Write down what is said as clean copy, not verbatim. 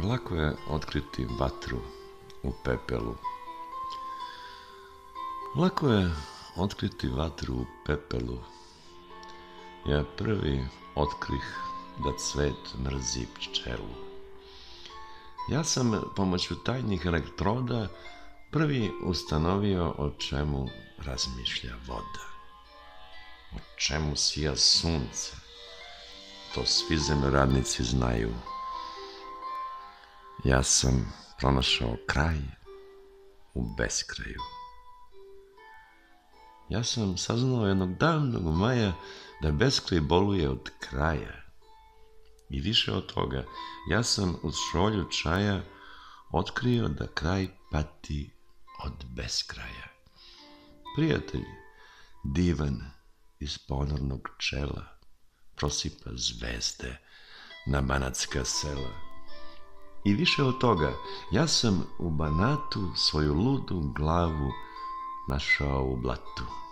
Lako je otkriti vatru u pepelu. Lako je otkriti vatru u pepelu. Ja prvi otkrih da cvet mrzi pčelu. Ja sam pomoću tajnih elektroda prvi ustanovio o čemu razmišlja voda. O čemu sija sunce. To svi zemljoradnici znaju. Ja sam pronašao kraj u beskraju. Ja sam saznao jednog davnog maja da beskraj boluje od kraja. I više od toga, ja sam uz šolju čaja otkrio da kraj pati od beskraja. Prijatelj, divan iz ponornog čela, prosipa zvezde na banatska sela. I više od toga, ja sam u Banatu svoju ludu glavu našao u blatu.